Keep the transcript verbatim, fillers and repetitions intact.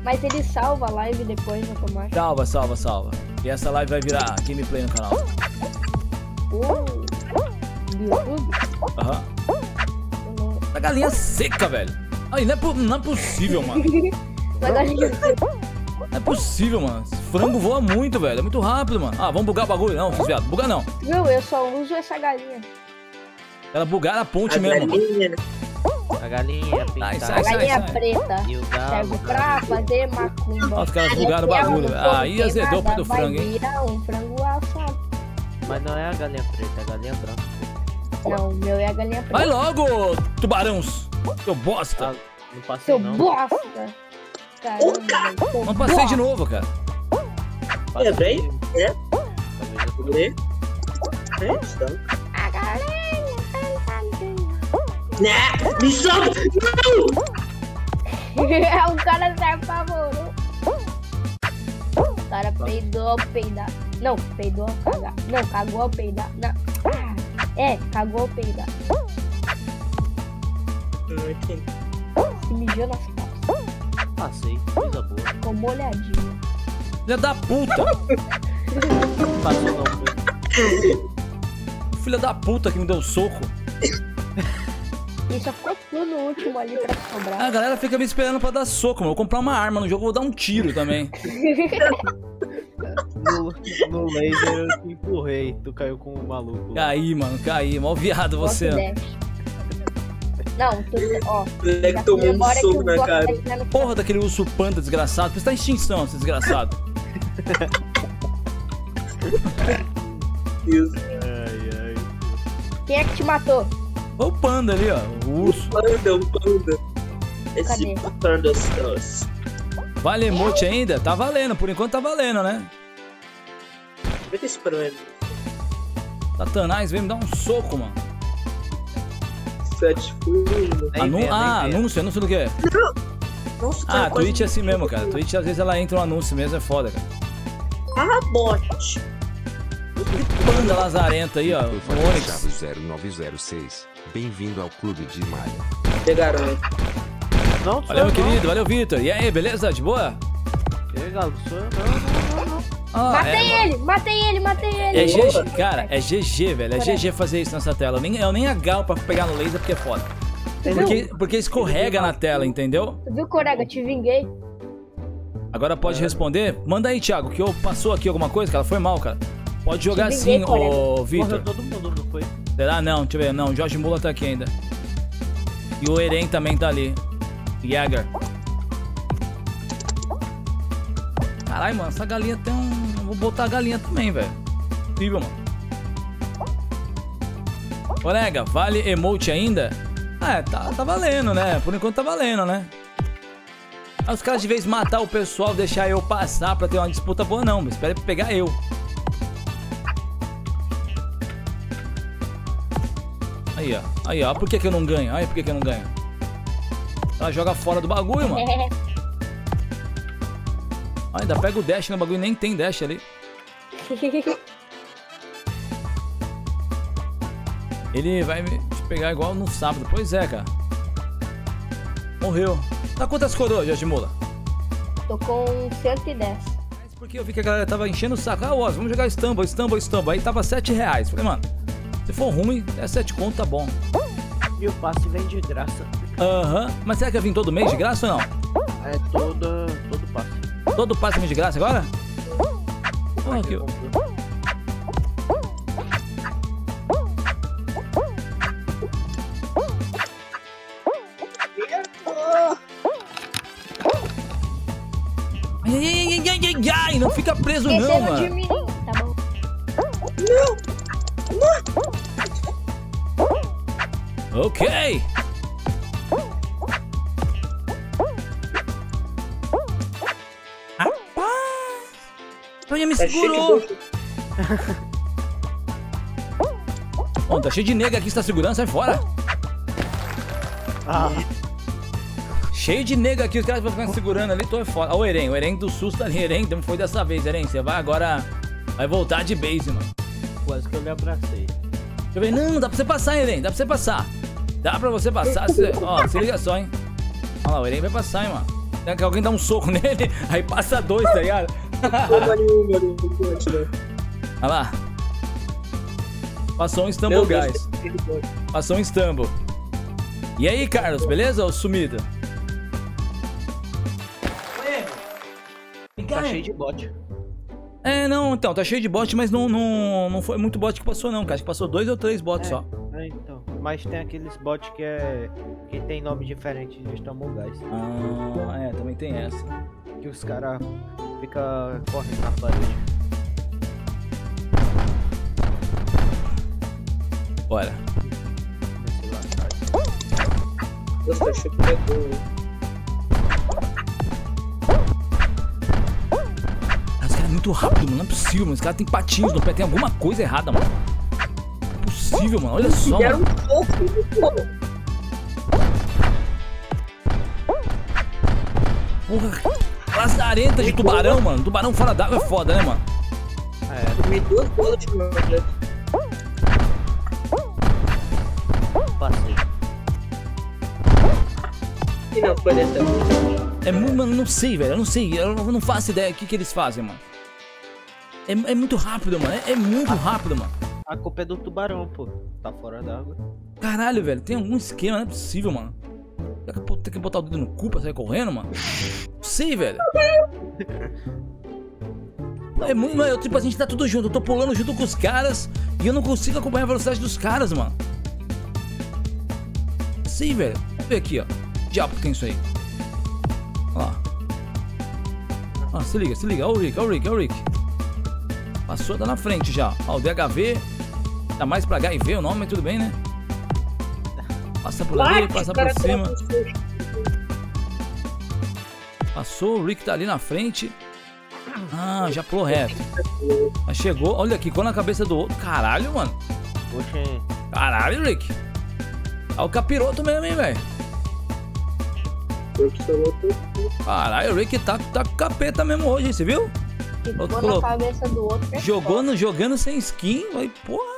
Mas ele salva a live depois, automático. Salva, salva, salva. E essa live vai virar gameplay no canal. Uh, do YouTube? Aham. A galinha seca, velho. Aí, não é, não é possível, mano. A galinha seca. Não é possível, mano. Esse frango voa muito, velho. É muito rápido, mano. Ah, vamos bugar o bagulho? Não, viado. Bugar não. Viu? Eu só uso essa galinha. Ela bugar a ponte A mesmo. galinha. A galinha Sai, pintada. sai, A galinha sai. preta. E o galo. Serve pra fazer macumba. Ó, os caras bugaram o bagulho. Aí azedou o pé do frango, hein? Vai virar um frango assado. Mas não é a galinha preta, é a galinha branca. Não, o meu é a galinha preta. Vai logo, tubarões. Seu bosta. Ah, não passei Seu não. bosta. Caramba, velho. Seu Não passei de bosta. novo, cara. Passei. É bem? É? Talvez eu tô- Lê. É, então. A galinha preta. Né? Me solta! Não! O cara se apavorou. O cara peidou ao peidar. Não, peidou ao cagar. Não, cagou ao peidar. Não. Ah, é, cagou ao peidar. Não entendi. Se mijou nas calças. Passei, coisa boa. Ficou molhadinho. Filha da puta. Passou não, foi. Filha da puta que me deu soco. E só ficou tudo no último ali pra sobrar. A galera fica me esperando pra dar soco, mano. Eu vou comprar uma arma no jogo, eu vou dar um tiro também. No, no laser eu te empurrei, tu caiu com o maluco. lá. Caí, mano, caí. Mó viado você. Block dash. Não, tu, ó. O moleque já tomou um comemora que soco o na block cara. dash tá no Porra daquele urso panda desgraçado. Você tá em extinção, esse desgraçado. Deus. Ai, ai. Quem é que te matou? Olha o panda ali, ó. O urso. Panda, um panda. Esse Cadê? panda dos. Vale emote ainda? Tá valendo, por enquanto tá valendo, né? Vê esse problema. Satanás veio me dar um soco, mano. Sete fundo. Nem Anu vê, nem ah, vê. anúncio, anúncio do quê? Nossa, Ah, cara, Twitch é assim mesmo, cara. Twitch às vezes ela entra um anúncio mesmo, é foda, cara. Ah, bot. Panda lazarento aí, ó. Por O favor, Onix. Chavo zero nove zero seis. Bem-vindo ao clube de Maia. Pegaram, hein? Não, sou Valeu, eu meu não. querido. Valeu, Vitor. E aí, beleza? De boa? Ei, galo, sou eu não, não, não, não. Ah, matei é, ele, matei ele, matei ele. É G G, cara, é G G, velho. É G G fazer isso nessa tela. Eu nem, eu nem agarro pra pegar no laser porque é foda. Tu Porque, viu? porque escorrega na tela, entendeu? Tu viu, Corega? Te vinguei. Agora pode responder? Manda aí, Thiago, que eu passou aqui alguma coisa, cara. Foi mal, cara. Pode jogar Te sim, vinguei, colega. ô Vitor. Morreu todo mundo, não foi? Será? Não, deixa eu ver. Não, o Jorge Mula tá aqui ainda. E o Eren também tá ali. Jäger. Caralho, mano, essa galinha tem um... Vou botar a galinha também, velho. Incrível, mano. Colega, vale emote ainda? Ah, é, tá, tá valendo, né? Por enquanto tá valendo, né? Aí os caras de vez matar o pessoal, deixar eu passar pra ter uma disputa boa, não. Mas espera pegar eu. Aí, ó. Aí, ó. Por que que eu não ganho? Aí, por que que eu não ganho? Ela joga fora do bagulho, mano. É. Ah, ainda pega o dash no bagulho, nem tem dash ali. Ele vai me pegar igual no sábado. Pois é, cara. Morreu. Tá quantas coroas, Jorge Mula? Tô com cento e dez. Mas porque eu vi que a galera tava enchendo o saco. Ah, Oz, vamos jogar Stumble, Stumble, Stumble. Aí tava sete reais. Falei, mano, se for ruim, é sete conto, tá bom. E o passe vem de graça. Aham. Mas será que vai vir todo mês de graça ou não? É todo, todo passe. Todo passe vem de graça agora? Ah, aqui, ó. Ai, ai, ai, ai, ai, ai, não fica preso não, Esqueceram de mano. mim. Tá bom. Ok. Rapaz. Olha, me É segurou. chique, Bom, tá cheio de nega aqui, você tá segurando, sai fora. Ah, Cheio de nega aqui, os caras vão ficar segurando ali, tô fora. Ó o Eren, o Eren do susto ali, Eren, não foi dessa vez, Eren, você vai agora, vai voltar de base, mano. quase que eu me abracei. Deixa eu ver, não, dá pra você passar, Eren, dá pra você passar. Dá pra você passar, você... ó, se liga só, hein. Olha lá, o Eren vai passar, hein, mano. É que alguém dá um soco nele, aí passa dois, tá ligado? Toma nenhuma no punch, né? Olha lá. Passou um Meu Stumble, Deus, guys. que perigoso. Passou um Stumble. E aí, Carlos, beleza, ô sumido? Tá cheio de bot. É, não, então, tá cheio de bot, mas não, não, não foi muito bot que passou, não, cara. Acho que passou dois ou três bots É. só. É, então. Mas tem aqueles bots que é. que tem nome diferente de Stumble Guys. Ah, é, também tem essa. Que os caras ficam correndo na parede. Bora. Sei lá, cara. Nossa, achei que pegou. Esse cara é muito rápido, mano. Não é possível, mano. Esse cara tem patinhos no pé. Tem alguma coisa errada, mano. Não é possível, mano. Olha só, Deram mano. um soco no pô. Porra. Lazarenta de tubarão, mano. Tubarão fora d'água é foda, né, mano? É, Comi duas bolas de merda. passei. E não foi dessa vez. É muito, mano, não sei, velho. Eu não sei. Eu não faço ideia do que, que eles fazem, mano. É, é muito rápido, mano. É, é muito rápido, mano. A culpa é do tubarão, pô. Tá fora d'água. Caralho, Caralho, velho. Tem algum esquema, não é possível, mano. Será que eu tenho que botar o dedo no cu pra sair correndo, mano? Não sei, velho. É muito, mano, eu, tipo, a gente tá tudo junto. Eu tô pulando junto com os caras e eu não consigo acompanhar a velocidade dos caras, mano. Não sei, velho. Vamos ver aqui, ó. Que diabo que tem isso aí? Olha lá. Ah, se liga, se liga. Olha o Rick, olha o Rick, olha o Rick. Passou, tá na frente já. Ó, o D H V. Tá mais pra H I V o nome, mas tudo bem, né? Passa por ali, passa por cima. Passou, o Rick tá ali na frente. Ah, já pulou reto. Mas chegou, olha aqui, quando a cabeça do outro. Caralho, mano. Poxa, hein? Caralho, Rick. É o capiroto mesmo, hein, velho. Caralho, o Rick tá, tá com capeta mesmo hoje, você viu? Ficou Outro na colocou. cabeça do outro. é Jogou foda. no, jogando sem skin. Aí, porra.